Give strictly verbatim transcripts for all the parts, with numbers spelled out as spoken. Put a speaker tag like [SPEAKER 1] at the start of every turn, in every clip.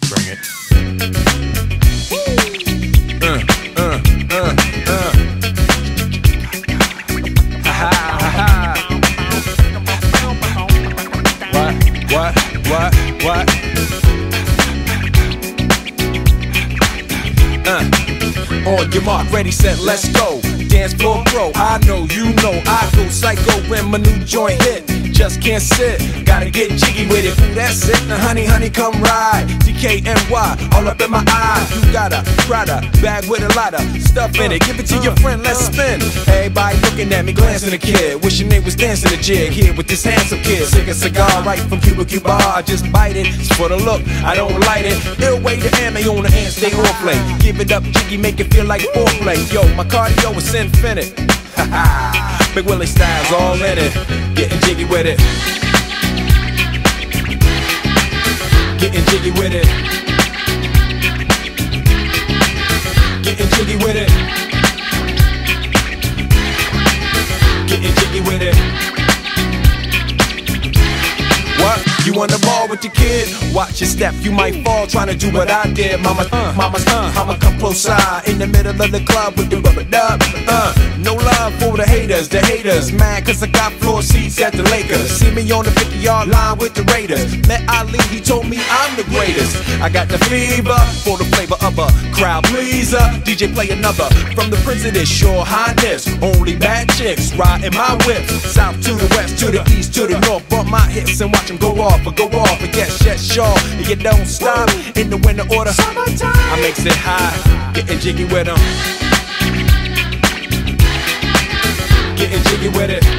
[SPEAKER 1] Bring it. Uh, uh, uh, uh. Ha ha ha ha. What? What? What? What? Uh. On your mark, ready, set, let's go. Dance floor pro, I know, you know, I go psycho when my new joint hit. Just can't sit, gotta get jiggy with it. Ooh, that's it, now honey, honey, come ride. D K N Y, all up in my eyes. You got a Prada bag with a lot of stuff in it. Give it to your friend, let's spin. Everybody looking at me, glancing a kid. Wishing they was dancing a jig here with this handsome kid. Sick a cigar right from Cuba Cuba. I just bite it, it's for the look, I don't light it. Ill way to ammo on the hand, stay on play. Give it up, jiggy, make it feel like foreplay. Yo, my cardio is infinite. Ha ha. Big Willie style's all in it. Getting jiggy with it. Getting jiggy with it. Getting jiggy with it. Getting jiggy with it. What? You on the ball with your kid? Watch your step, you might fall trying to do what I did. Mama, uh, mama, uh, mama, come close side in the middle of the club with the rubber dub. Uh, no love for the haters, the haters mad cause I got floor seats at the Lakers. See me on the fifty yard line with the Raiders. Met Ali, he told me I'm the greatest. I got the fever for the flavor of a crowd pleaser. D J play another from the Prince of this Your Highness. Only bad chicks riding my whip. South to the west, to the east, to the north. Bump my hips and watch them go off or go off. And yes, yes, sure, and you don't stop in the winter order. I makes it high, getting jiggy with them. Getting jiggy with it.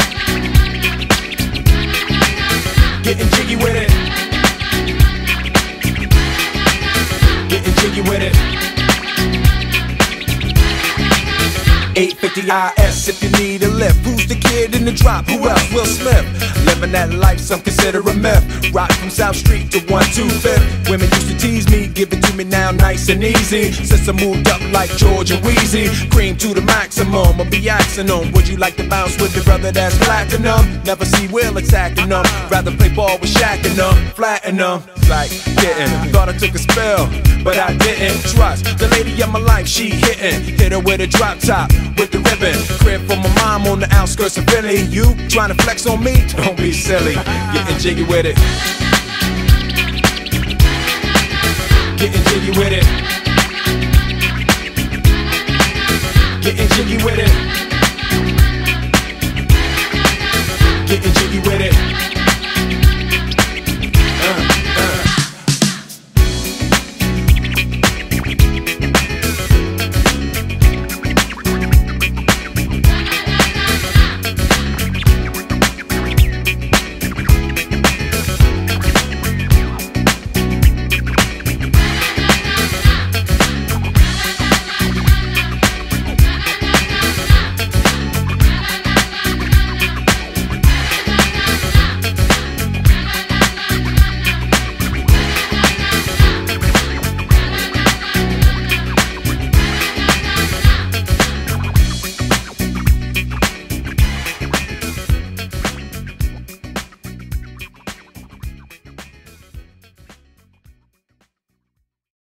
[SPEAKER 1] Getting jiggy with it. Getting jiggy with it. eight fifty I S if you need a lift. Who's the kid in the drop? Who else? Will Smith. Living that life, some consider a myth. Rock from South Street to one two fifth. Women used to tease me, give it to me now nice and easy. Since I moved up like George and Wheezy, cream to the maximum, I'll be axing them. Would you like to bounce with the brother that's platinum? Never see Will attacking them. Rather play ball with Shaq and them, flatten them. Like getting, thought I took a spell, but I didn't. Trust the lady of my life, she hitting. Hit her with a drop top, with the ribbon. Crib for my mom on the outskirts of Philly. You trying to flex on me? Don't be silly. Getting jiggy with it. Getting jiggy with it.